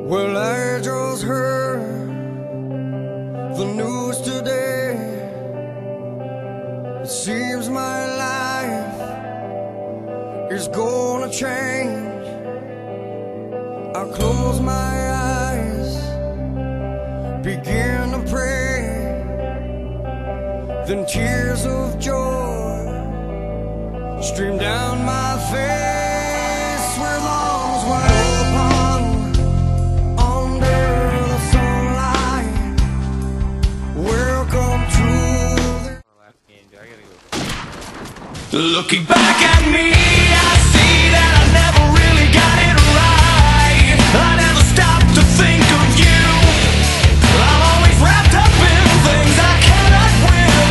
Well, I just heard the news today. It seems my life is gonna change. I close my eyes, begin to pray, then tears of joy stream down my face with arms wide open under the sunlight. Welcome to the... Looking back at me, I see that I never really got it right. I never stopped to think of you. I'm always wrapped up in things I cannot win.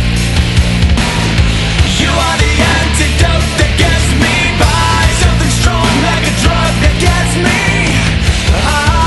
You are the antidote that gets me by, something strong like a drug that gets me high.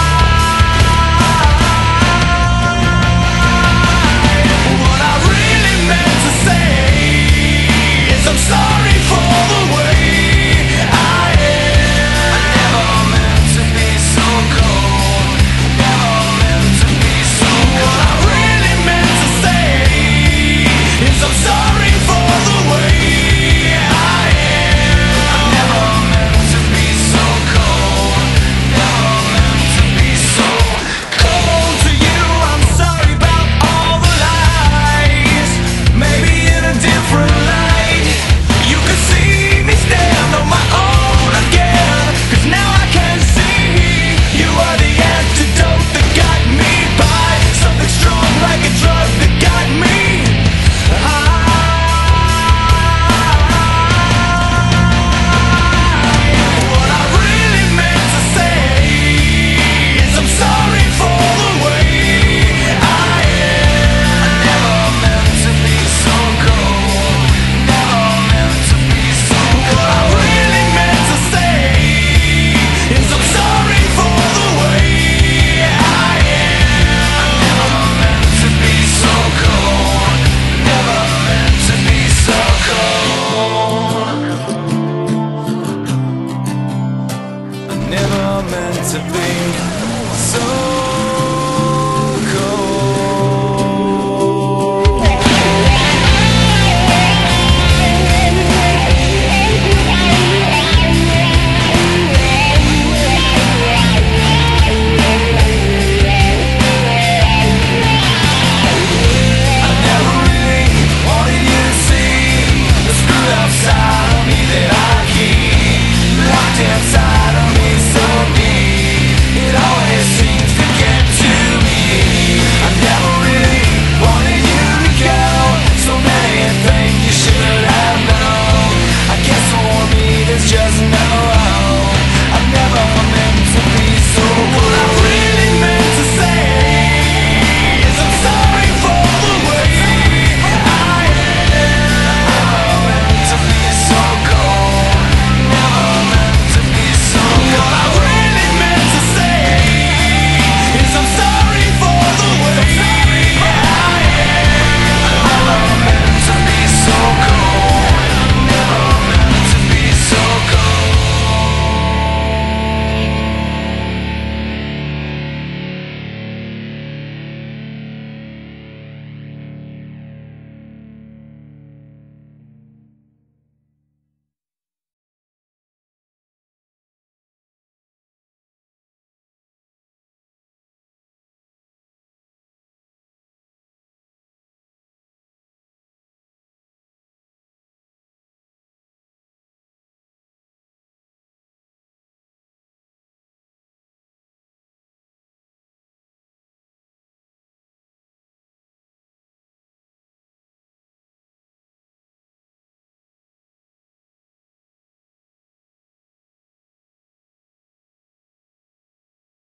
What I really meant to say is I'm sorry for the way I am. I never meant to be so cold, never meant to be so cold. What I really meant to say is I'm sorry for the way I am. I never meant to be so cold, never meant to be so cold to you. I'm sorry about all the lies, maybe in a different light. You could see me stand on my own again, 'cause now I can see you are the antidote that got me by, something strong like a drug that got me high. What I really meant to say is I'm sorry for the way I am. I never meant to be so cold, never meant to be so cold. What I really meant to say is I'm sorry for the way I am. I never meant to be so cold, never meant to be so cold. I never meant to be so